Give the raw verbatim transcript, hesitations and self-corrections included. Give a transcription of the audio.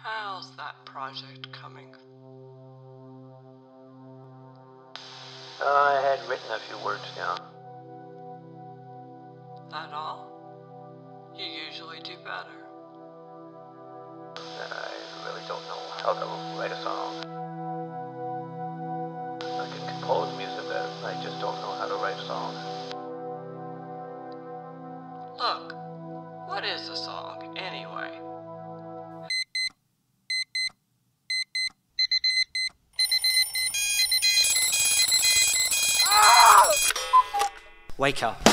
How's that project coming? Uh, I had written a few words down. That all? You usually do better. I really don't know how to write a song. I can compose music, but I just don't know how to write a song. Look, what is a song, anyway? Wake up.